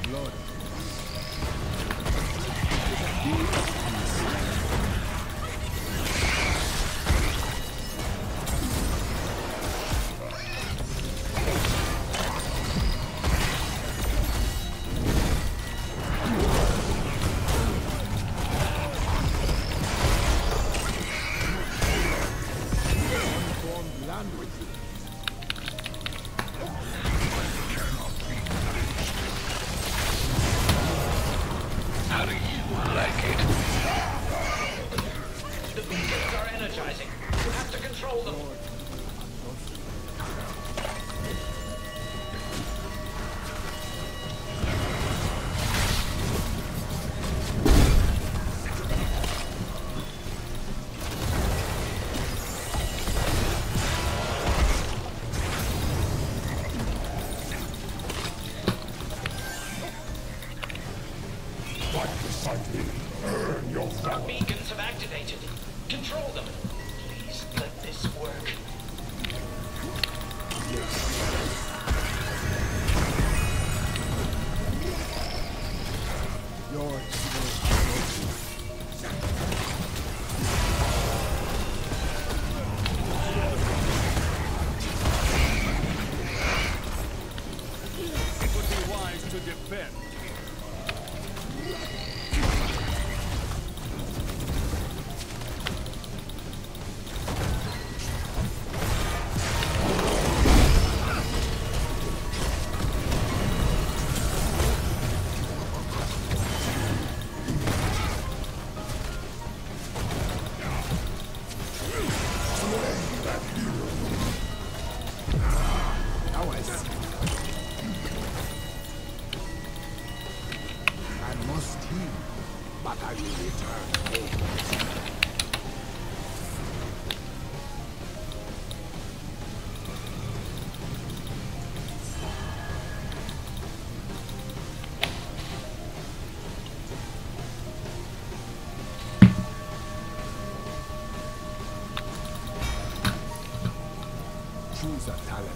blood. Our beacons have activated. Control them. Please let this work. Your It would be wise to defend. choose a talent.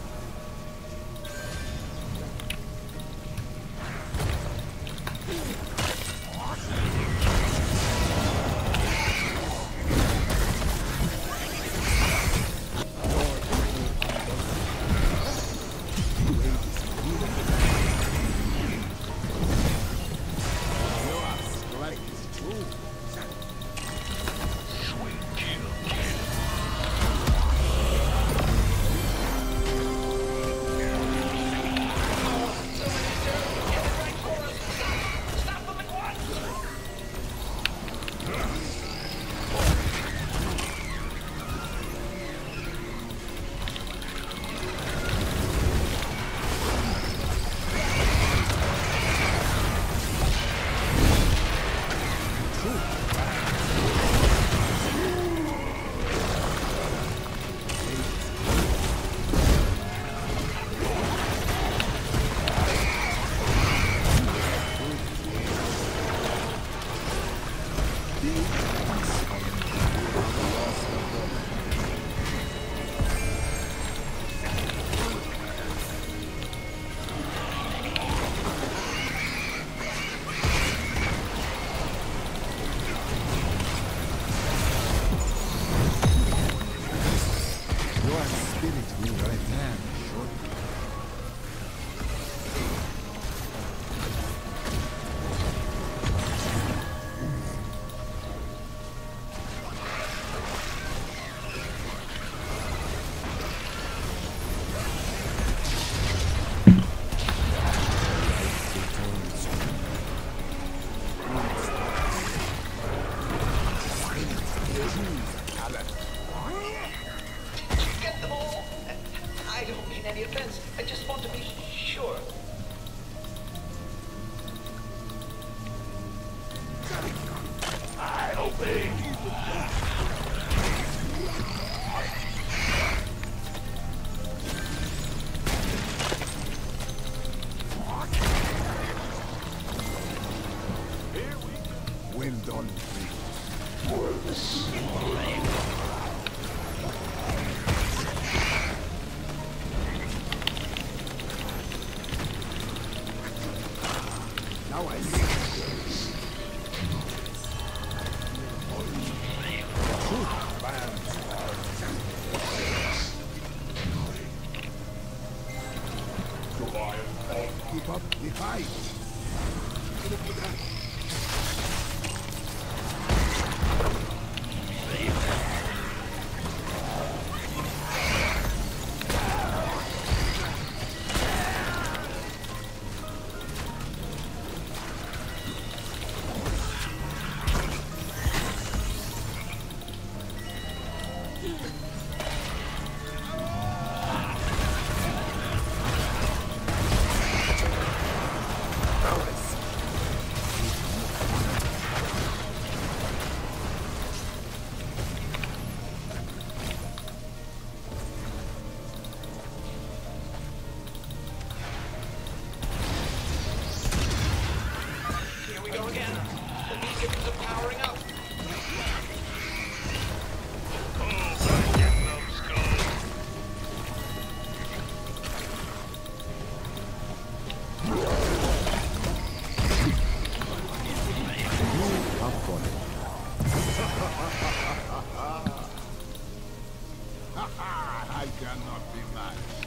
Get them all? I don't mean any offense. I just want to be sure. I obey. When done, Now I see. Keep up the fight. Here we go again. The beacons are powering up. I cannot be matched.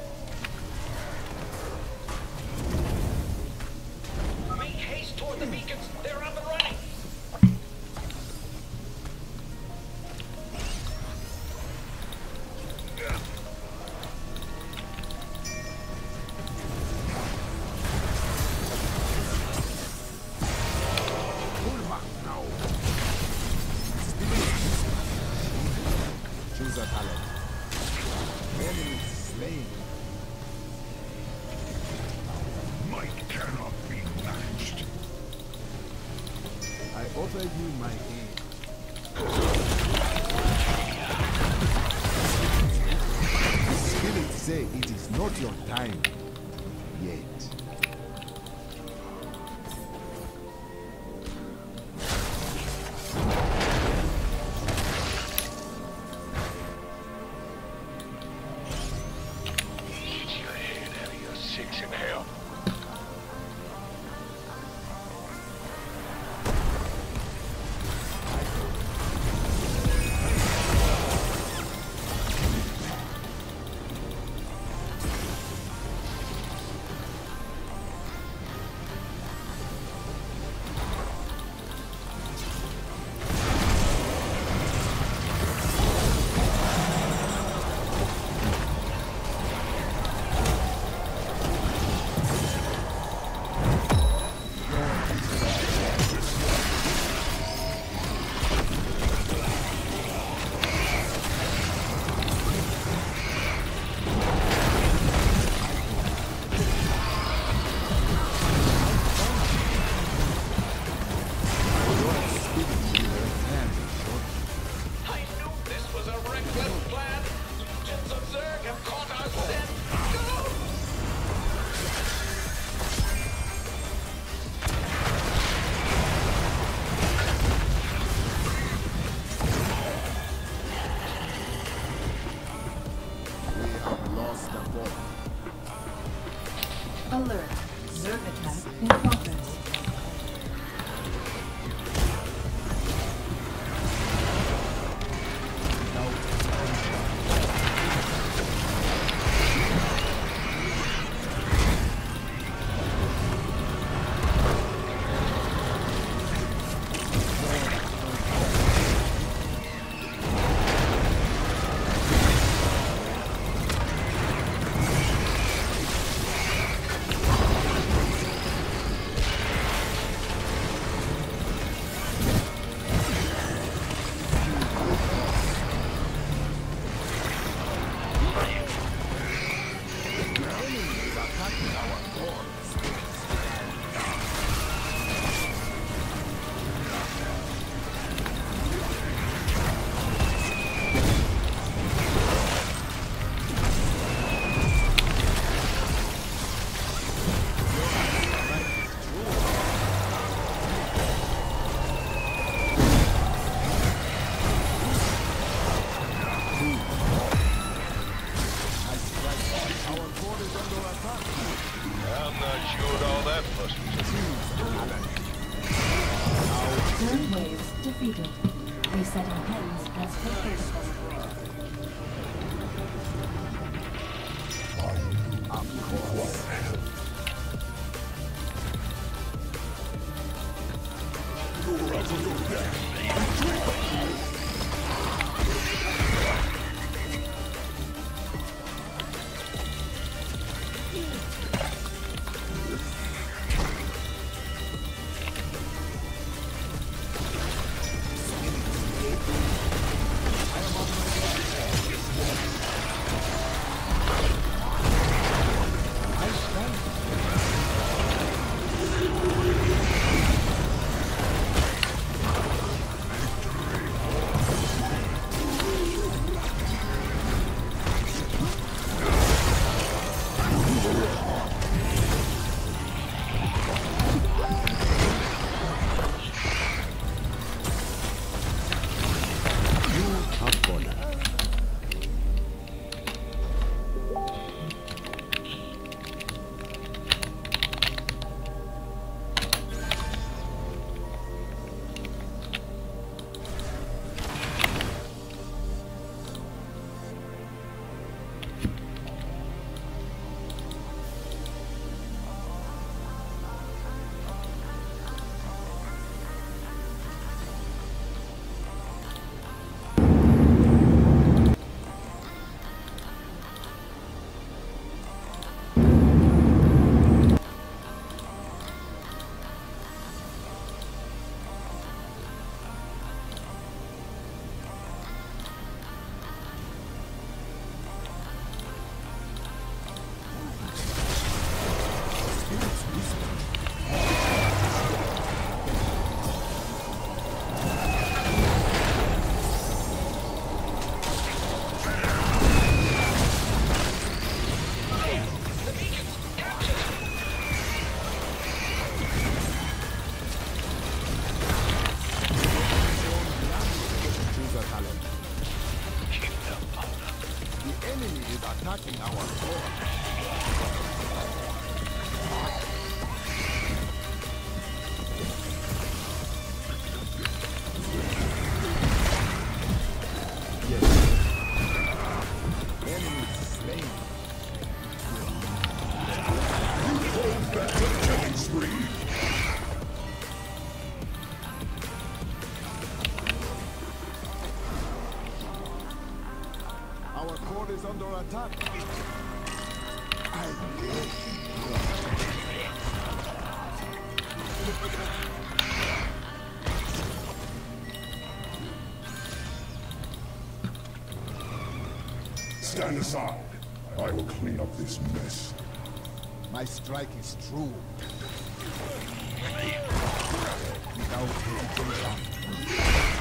Make haste toward the beacons. They're up and running. Pull back now. Choose a talent. Enemy slain. Might cannot be matched. I offer you my aid. Spirits say it is not your time yet. Get your head out of your six and hell. Third wave defeated. Resetting pens as focus. Attacking our core. Yes. Enemy slain. Killing spree. Our core is under attack. Stand aside. I will clean up this mess. My strike is true. Without hesitation.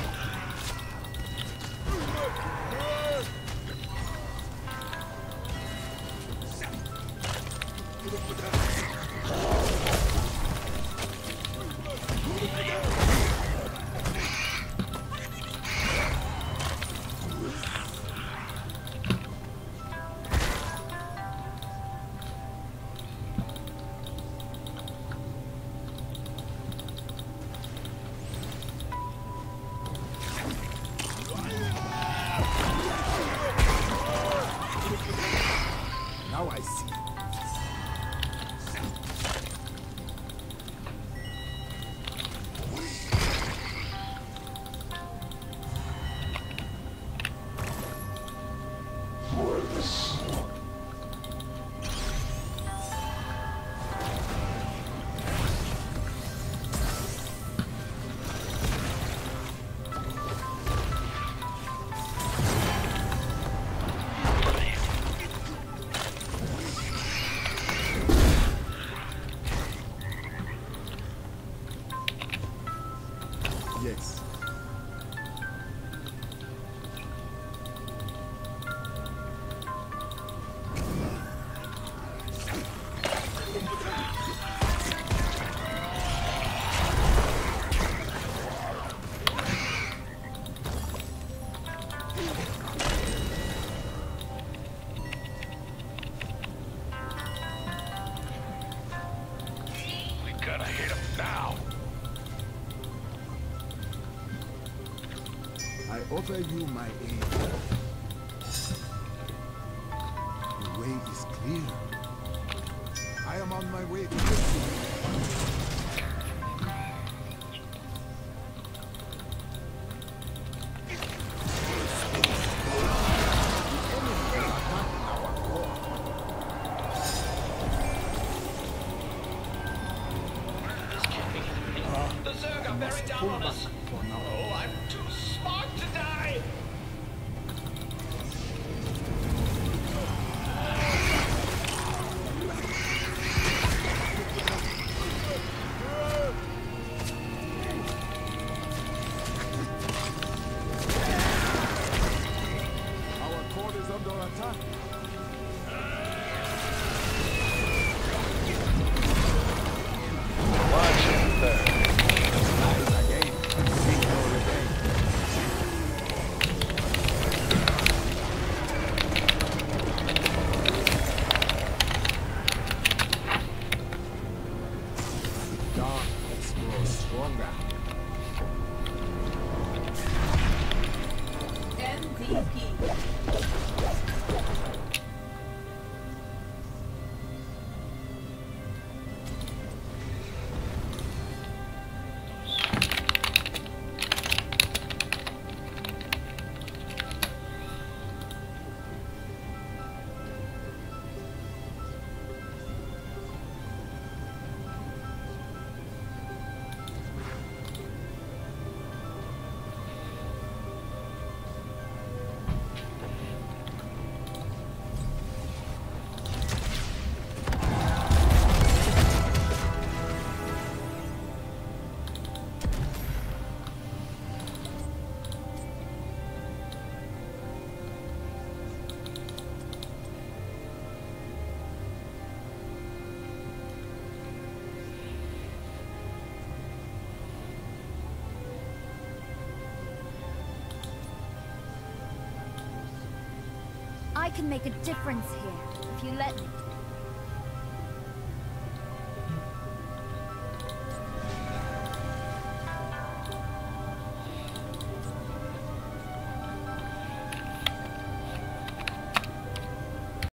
Now I see. I offer you my aid. The way is clear. I am on my way to victory. This can't be happening. The Zerg are bearing down on us. Oh, I'm too smart to die. Our core is under attack. Rise again. Seek your revenge. Darkness grows stronger. MVP. I can make a difference here, if you let me.